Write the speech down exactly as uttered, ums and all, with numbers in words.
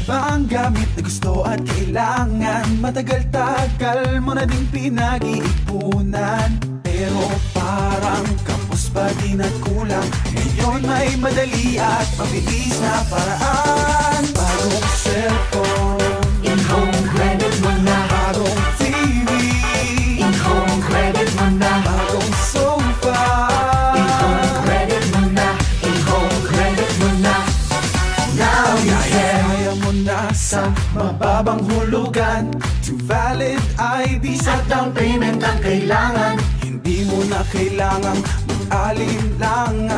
ba ang gamit na gusto at kailangan? Matagal-tagal mo na ding pinag-iipunan, pero parang kapos pa din at kulang. Ngayon may madali at mabilis na paraan. Bagong cellphone, in-home credit mo na. bagong T V, In-home credit mo na. bagong sofa, In-home credit mo na. In-home credit mo na. Now you can. kaya mo na sa mababang hulugan. To valid I D sa At down payment ang kailangan. hindi mo na kailangang mag-alinlangan.